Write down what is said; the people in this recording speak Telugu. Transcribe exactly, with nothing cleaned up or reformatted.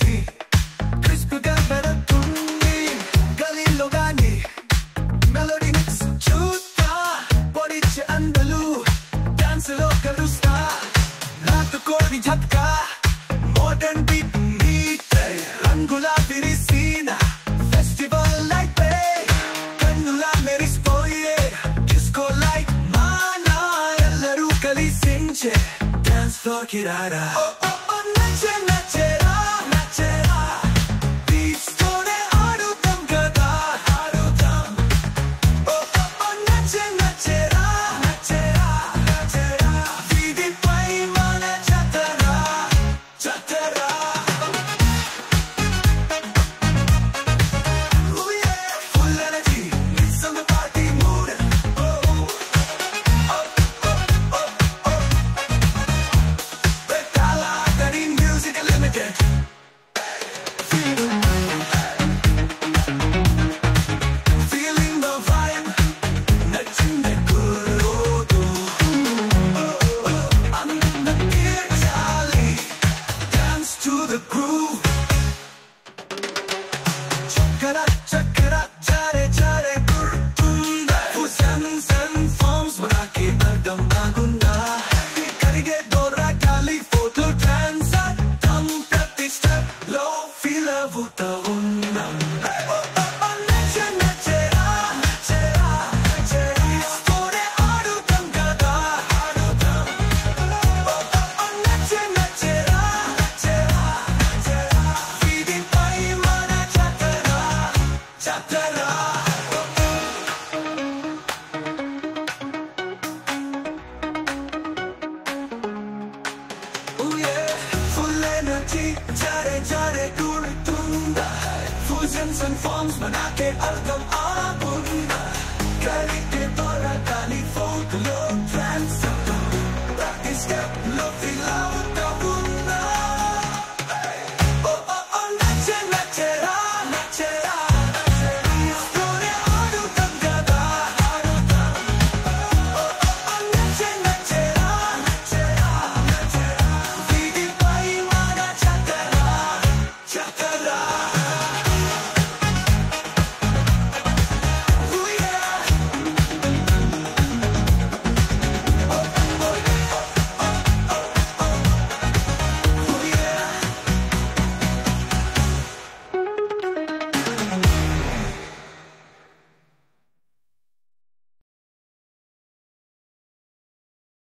కాఫీ క్రిస్ప్ గా పెడుతుంది గలీలో గాని మెలోడీ మిక్స్ చూస్తా పొడిచి అందలు డాన్స్ లో కలుస్తా రాతు కోడి झटका మోడర్న్ బీట్ మీట్ రంగుల విరిసిన ఫెస్టివల్ లైట్ పే కన్నుల మెరిసిపోయే డిస్కో లైట్ మానా ఎల్లరూ కలిసించే డాన్స్ ఫ్లోర్ కి రారా నచ్చే నచ్చేరా నచ్చేరా బీట్స్ తోనే ఆడుతాం కదా ఆడుతాం నచ్చే నచ్చేరా నచ్చేరా నచ్చేరా వీధిపై మన జాతర జాతర Oh yeah, full energy, it's on the party mood. Oh, oh, oh, oh, oh. Betala Gani Music Limited. Feeling the vibe, నచ్చిందే కుర్రోడు. Oh, oh, అందరికీ చాలి, dance to the groove. చక్కర చక్కర చారే చారే గుర్తుందా fusions and forms మనకి అర్థం కాకుండా కరిగే దొర గాలి ఫోటో డాన్స్ అర్థం ప్రతి స్టెప్ లో ఫీల్ అవుతా ఉన్నాం నచ్చే నచ్చేరా నచ్చేరా నచ్చేరా తోనే ఆడుతాం కదా ఆడుతాం నచ్చే నచ్చేరా నచ్చేరా నచ్చేరా వీధిపై మన జాతర జాతర Oh yeah, full energy, jare jare గుర్తుందా fusions and forms మనకే అర్థం ఆగుందా